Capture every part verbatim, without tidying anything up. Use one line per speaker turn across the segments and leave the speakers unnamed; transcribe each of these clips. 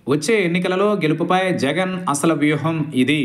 వచ్చే ఎన్నికలలో గెలుపుపై జగన్ అసలు వ్యూహం ఇది.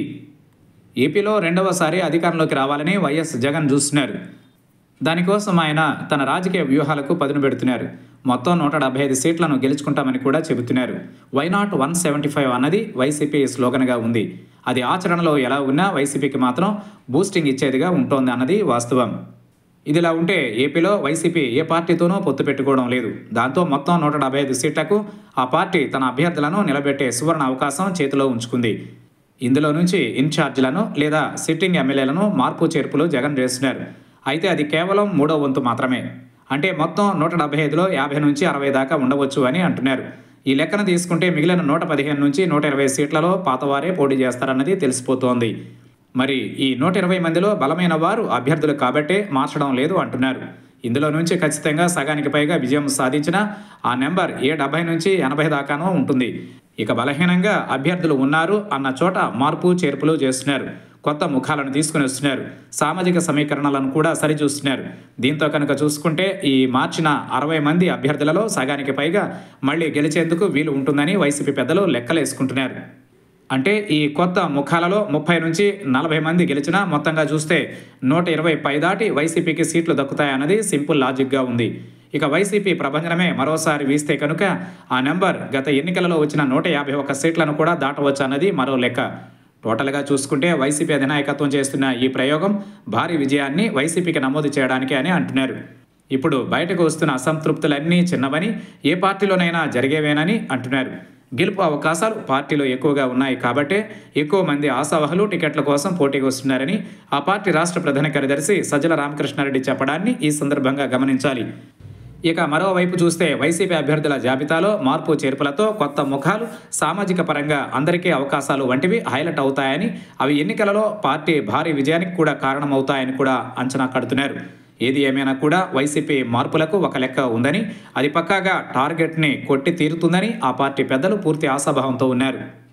ఏపీలో రెండవసారి అధికారంలోకి రావాలని వైఎస్ జగన్ చూస్తున్నారు. దానికోసం ఆయన తన రాజకీయ వ్యూహాలకు పదును పెడుతున్నారు. మొత్తం నూట డెబ్బై ఐదు సీట్లను గెలుచుకుంటామని కూడా చెబుతున్నారు. Why not one seventy five అన్నది వైసీపీ స్లోగన్గా ఉంది. అది ఆచరణలో ఎలా ఉన్నా వైసీపీకి మాత్రం బూస్టింగ్ ఇచ్చేదిగా ఉంటోంది అన్నది వాస్తవం. ఇదిలా ఉంటే ఏపీలో వైసీపీ ఏ పార్టీతోనూ పొత్తు పెట్టుకోవడం లేదు. దాంతో మొత్తం నూట డెబ్బై ఐదు సీట్లకు ఆ పార్టీ తన అభ్యర్థులను నిలబెట్టే సువర్ణ అవకాశం చేతిలో ఉంచుకుంది. ఇందులో నుంచి ఇన్ఛార్జీలను లేదా సిట్టింగ్ ఎమ్మెల్యేలను మార్పు చేర్పులు జగన్ చేస్తున్నారు. అయితే అది కేవలం మూడో వంతు మాత్రమే. అంటే మొత్తం నూట డెబ్బై ఐదులో యాభై నుంచి అరవై దాకా ఉండవచ్చు అని అంటున్నారు. ఈ లెక్కన తీసుకుంటే మిగిలిన నూట పదిహేను నుంచి నూట ఇరవై సీట్లలో పాతవారే పోటీ చేస్తారన్నది తెలిసిపోతోంది. మరి ఈ నూట ఇరవై మందిలో బలమైన వారు అభ్యర్థులు కాబట్టే మార్చడం లేదు అంటున్నారు. ఇందులో నుంచి ఖచ్చితంగా సగానికి పైగా విజయం సాధించిన ఆ నెంబర్ ఏ డెబ్బై నుంచి ఎనభై దాకానో ఉంటుంది. ఇక బలహీనంగా అభ్యర్థులు ఉన్నారు అన్న చోట మార్పు చేర్పులు చేస్తున్నారు. కొత్త ముఖాలను తీసుకుని వస్తున్నారు. సామాజిక సమీకరణలను కూడా సరిచూస్తున్నారు. దీంతో కనుక చూసుకుంటే ఈ మార్చిన అరవై మంది అభ్యర్థులలో సగానికి పైగా మళ్ళీ గెలిచేందుకు వీలు ఉంటుందని వైసీపీ పెద్దలు లెక్కలేసుకుంటున్నారు. అంటే ఈ కొత్త ముఖాలలో ముప్పై నుంచి నలభై మంది గెలిచినా మొత్తంగా చూస్తే నూట ఇరవై పైదాటి వైసీపీకి సీట్లు దక్కుతాయన్నది సింపుల్ లాజిక్గా ఉంది. ఇక వైసీపీ ప్రభంజనమే మరోసారి వీస్తే కనుక ఆ నెంబర్ గత ఎన్నికలలో వచ్చిన నూట యాభై ఒక్క సీట్లను కూడా దాటవచ్చు అన్నది మరో లెక్క. టోటల్గా చూసుకుంటే వైసీపీ అధినాయకత్వం చేస్తున్న ఈ ప్రయోగం భారీ విజయాన్ని వైసీపీకి నమోదు చేయడానికి అని అంటున్నారు. ఇప్పుడు బయటకు వస్తున్న అసంతృప్తులన్నీ చిన్నవని, ఏ పార్టీలోనైనా జరిగేవేనని అంటున్నారు. గెలుపు అవకాశాలు పార్టీలో ఎక్కువగా ఉన్నాయి కాబట్టే ఎక్కువ మంది ఆశావహులు టికెట్ల కోసం పోటీకి వస్తున్నారని ఆ పార్టీ రాష్ట్ర ప్రధాన కార్యదర్శి సజ్జల రామకృష్ణారెడ్డి చెప్పడాన్ని ఈ సందర్భంగా గమనించాలి. ఇక మరోవైపు చూస్తే వైసీపీ అభ్యర్థుల జాబితాలో మార్పు చేర్పులతో కొత్త ముఖాలు, సామాజిక పరంగా అందరికీ అవకాశాలు వంటివి హైలైట్ అవుతాయని, అవి ఎన్నికలలో పార్టీ భారీ విజయానికి కూడా కారణమవుతాయని కూడా అంచనా కడుతున్నారు. ఏది ఏమైనా కూడా వైసీపీ మార్పులకు ఒక లెక్క ఉందని, అది పక్కాగా టార్గెట్ని కొట్టి తీరుతుందని ఆ పార్టీ పెద్దలు పూర్తి ఆశాభావంతో ఉన్నారు.